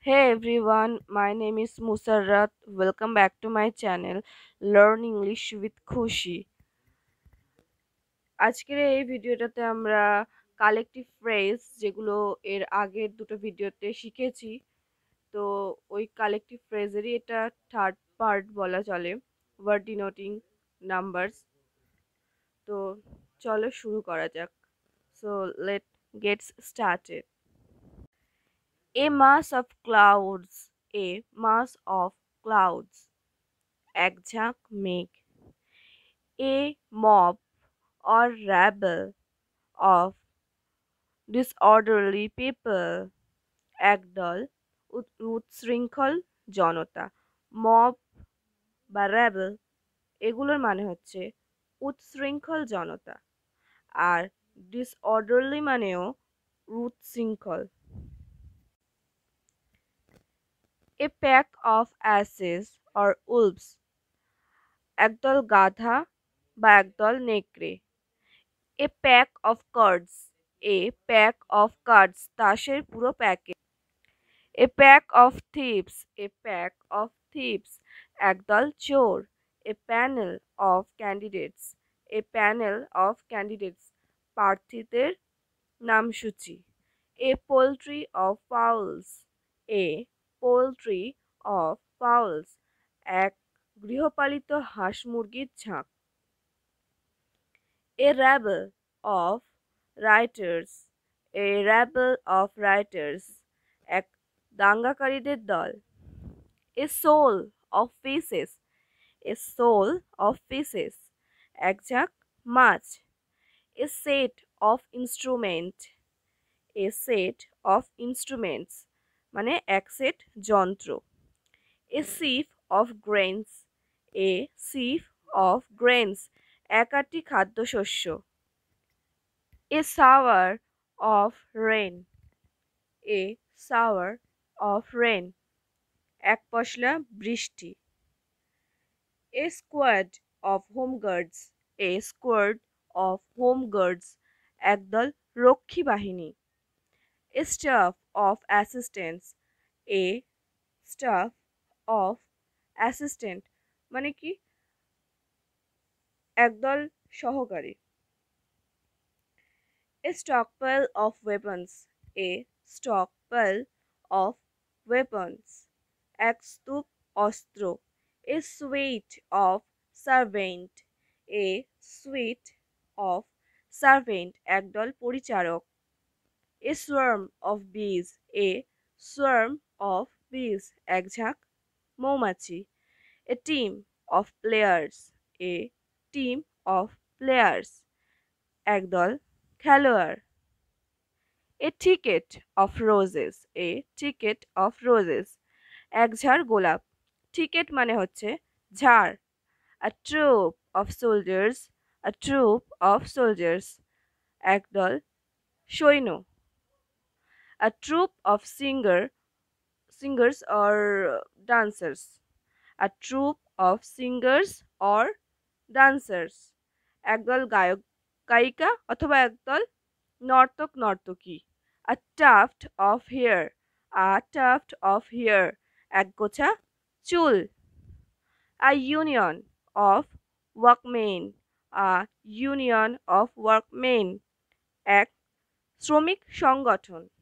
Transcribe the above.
Hey everyone, my name is Musarrat. Welcome back to my channel Learn English with Khushi. আজকের এই ভিডিওটাতে আমরা collective phrase যেগুলো এর আগের দুটো ভিডিওতে শিখেছি, তো ওই কালেকটিভ ফ্রেজেরই এটা থার্ড পার্ট বলা চলে, ওয়ার্ড ডিনোটিং নাম্বারস। তো চলো শুরু করা যাক। So let gets started. A mass of clouds, a mass of clouds, এক ঝাঁক মেঘ। A mob or rabble of disorderly people, একদল উচ্ছৃঙ্খল জনতা। মব বা র্যাবেল এগুলোর মানে হচ্ছে উচ্ছৃঙ্খল জনতা, আর ডিসঅর্ডারলি মানেও উচ্ছৃঙ্খল। A pack of asses or wolves, একদল গাধা বা একদল নেকড়ে। A pack of cards, a pack of cards তাসের পুরো প্যাকেট। A pack of thieves, a pack of thieves একদল চোর। A panel of candidates, a panel of candidates প্রার্থীদের নামসূচি। A poultry of fowls, a poultry of fowls এক গৃহপালিত হাঁস মুরগির ঝাঁক। A rabble of rioters, a rabble of rioters এক দাঙ্গাকারীদের দল। A soul of fishes, a soul of fishes এক ঝাঁক মাছ। A set of instrument, a set of instruments মানে এক সেট যন্ত্র। A sieve of grains, a sieve of grains এক আঁটি খাদ্যশস্য। A shower of rain, a shower of rain এক পশলা বৃষ্টি। A squad of home guards, a squad of home guards একদল রক্ষী বাহিনী। A staff of assistants, a staff of assistant মানে কি একদল সহকারী। A stockpile of weapons, a stockpile of weapons এক স্তূপ অস্ত্র। A suite of servant, a suite of servant একদল পরিচারক। A swarm of bees, a swarm of bees এক ঝাঁক মৌমাছি। A team of players, a team of players একদল খেলোয়াড়। A ticket of roses, a ticket of roses এক ঝাড় গোলাপ। Ticket মানে হচ্ছে ঝাড়। A troop of soldiers, a troop of soldiers একদল সৈন্য। A troop of singers or dancers, a troop of singers or dancers একদল গায়ক গায়িকা অথবা একদল নর্তক নর্তকী। A tuft of hair, a tuft of hair একগোছা চুল। A union of workmen, a union of workmen এক শ্রমিক সংগঠন।